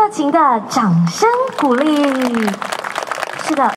热情的掌声鼓励。是的。